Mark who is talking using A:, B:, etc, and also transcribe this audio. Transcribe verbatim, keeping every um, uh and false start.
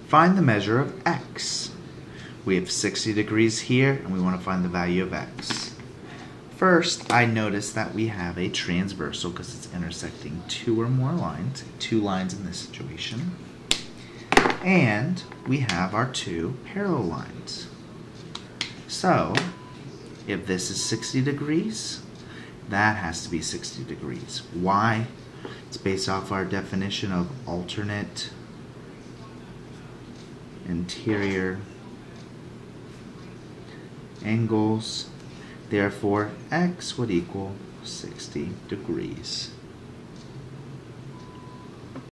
A: Find the measure of x. We have sixty degrees here, and we want to find the value of x. First, I notice that we have a transversal because it's intersecting two or more lines, two lines in this situation. And we have our two parallel lines. So, if this is sixty degrees, that has to be sixty degrees. Why? It's based off our definition of alternate interior angles. Therefore, x would equal sixty degrees.